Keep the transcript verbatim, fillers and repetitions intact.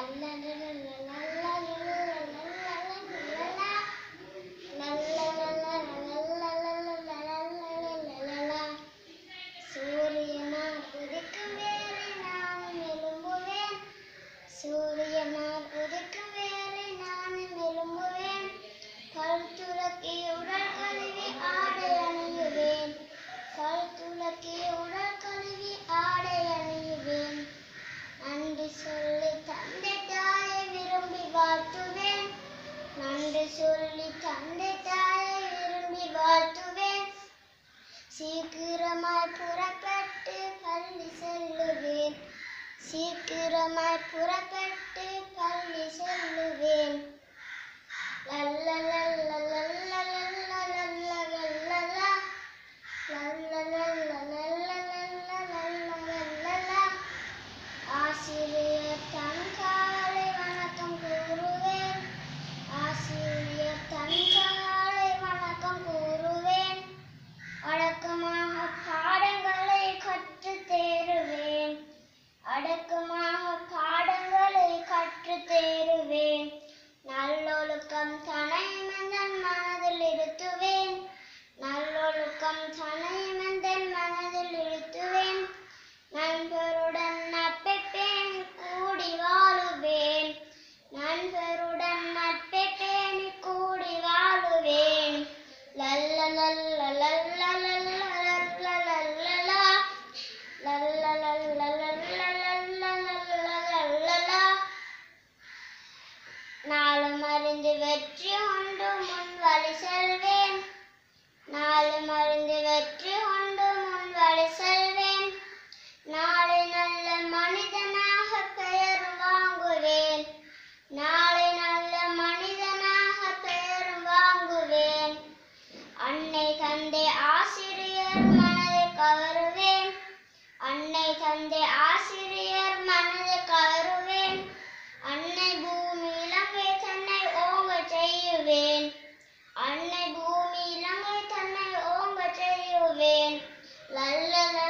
சூரியனார் உதிக்கும் வேளை நானும் எழும்புவேன். சூரியனார் உதிக்கும் வேளை நானும் எழும்புவேன். பல் துலக்கி உடல் கழுவி ஆடை அணியுவேன். பல் துலக்கி உடல் கழுவி ஆடை அணியுவேன். நன்றி சொல்லி தந்தை தாயை விரும்பி வாழ்த்துவேன். நன்றி சொல்லி தந்தை தாயை விரும்பி வாழ்த்துவேன். சீக்கிரமாய் புறப்பட்டு பள்ளி செல்லுவேன். சீக்கிரமாய் புறப்பட்டு பள்ளி செல்லுவேன். ஆசிரியர் தன் காலை வணக்கம் கூறுவேன். ஆசிரியர் தன் காலை வணக்கம் கூறுவேன். அடக்கமாக பாடங்களை கற்று தேருவேன். அடக்கமாக பாடங்களை கற்று தேருவேன். நல்லொழுக்கம் தனைமந்தன் மனதில் இருத்துவேன். நல்லொழுக்கம் தனைமந்தன் மனதில் இருத்துவேன். நண்பருடன் நட்பை பேணி கூடி வாழுவேன். நண்பருடன் நட்பை பேணி கூடி வாழுவேன். லல்ல லல்ல லல்ல லல்ல லல்ல லல்லலா லல்ல லல்ல லல்ல லல்ல லல்லலா. நாளும் அறிந்து வெற்றி கொண்டு முன் வழி செல்வேன். நாளும் அறிந்து வெற்றி கொண்டு முன் வழி செல்வேன். நாளை நல்ல மனிதனாக பெயர் வாங்குவேன். நாளை நல்ல மனிதனாக பெயர் வாங்குவேன். அன்னை தந்தை ஆசிரியர் மனதை கவருவேன். அன்னை தந்தை ஆசிரியர் மனதை கவருவேன். அன்னை பூமி இலங்கை தன்னை ஓங்க செய்யுவேன். அன்னை பூமி இலங்கை தன்னை ஓங்க செய்யுவேன். லல்ல